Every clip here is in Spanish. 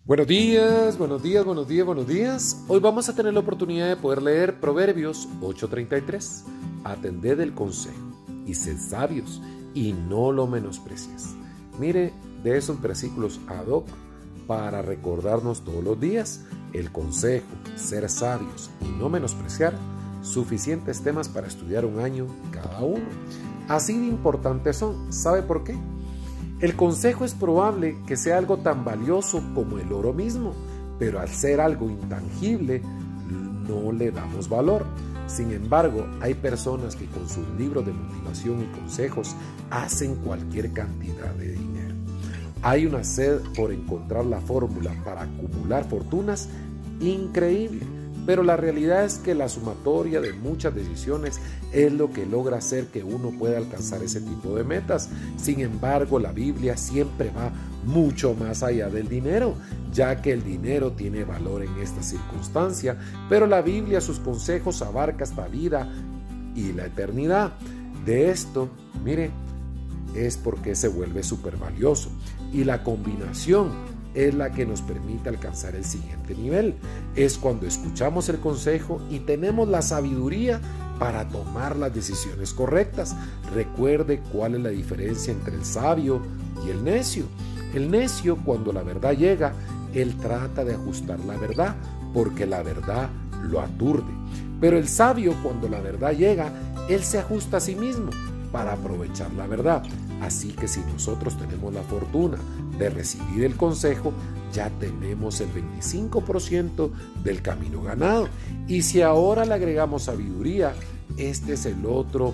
Buenos días, buenos días, buenos días, buenos días. Hoy vamos a tener la oportunidad de poder leer Proverbios 8:33. Atended el consejo y sed sabios y no lo menosprecies. Mire, de esos versículos ad hoc para recordarnos todos los días el consejo, ser sabios y no menospreciar, suficientes temas para estudiar un año cada uno. Así de importantes son. ¿Sabe por qué? El consejo es probable que sea algo tan valioso como el oro mismo, pero al ser algo intangible no le damos valor. Sin embargo, hay personas que con sus libros de motivación y consejos hacen cualquier cantidad de dinero. Hay una sed por encontrar la fórmula para acumular fortunas increíble, pero la realidad es que la sumatoria de muchas decisiones es lo que logra hacer que uno pueda alcanzar ese tipo de metas. Sin embargo, la Biblia siempre va mucho más allá del dinero, ya que el dinero tiene valor en esta circunstancia, pero la Biblia, sus consejos abarca esta vida y la eternidad. De esto, mire, es porque se vuelve súper valioso y la combinación es la que nos permite alcanzar el siguiente nivel. Es cuando escuchamos el consejo y tenemos la sabiduría para tomar las decisiones correctas. Recuerde cuál es la diferencia entre el sabio y el necio. El necio, cuando la verdad llega, él trata de ajustar la verdad porque la verdad lo aturde. Pero el sabio, cuando la verdad llega, él se ajusta a sí mismo para aprovechar la verdad. Así que si nosotros tenemos la fortuna de recibir el consejo, ya tenemos el 25% del camino ganado. Y si ahora le agregamos sabiduría, este es el otro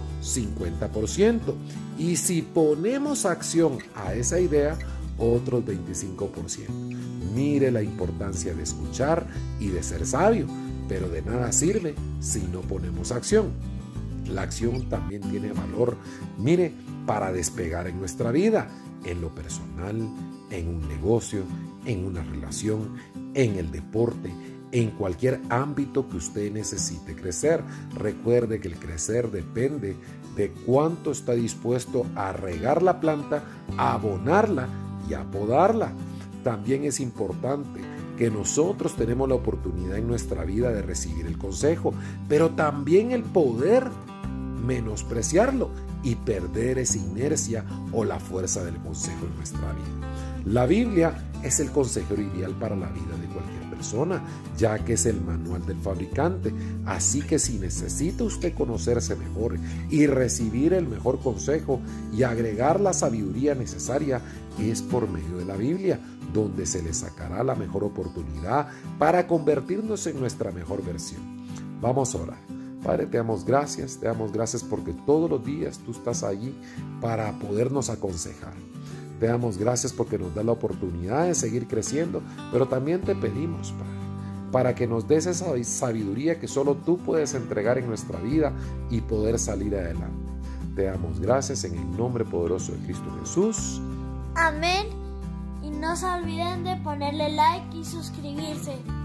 50%. Y si ponemos acción a esa idea, otros 25%. Mire la importancia de escuchar y de ser sabio, pero de nada sirve si no ponemos acción. La acción también tiene valor, mire, para despegar en nuestra vida, en lo personal, en un negocio, en una relación, en el deporte, en cualquier ámbito que usted necesite crecer. Recuerde que el crecer depende de cuánto está dispuesto a regar la planta, a abonarla y a podarla. También es importante que nosotros tenemos la oportunidad en nuestra vida de recibir el consejo, pero también el poder menospreciarlo y perder esa inercia o la fuerza del consejo en nuestra vida. La Biblia es el consejero ideal para la vida de cualquier persona, ya que es el manual del fabricante. Así que si necesita usted conocerse mejor y recibir el mejor consejo y agregar la sabiduría necesaria, es por medio de la Biblia, donde se le sacará la mejor oportunidad para convertirnos en nuestra mejor versión. Vamos a orar. Padre, te damos gracias porque todos los días tú estás allí para podernos aconsejar. Te damos gracias porque nos da la oportunidad de seguir creciendo, pero también te pedimos, Padre, para que nos des esa sabiduría que solo tú puedes entregar en nuestra vida y poder salir adelante. Te damos gracias en el nombre poderoso de Cristo Jesús. Amén. Y no se olviden de ponerle like y suscribirse.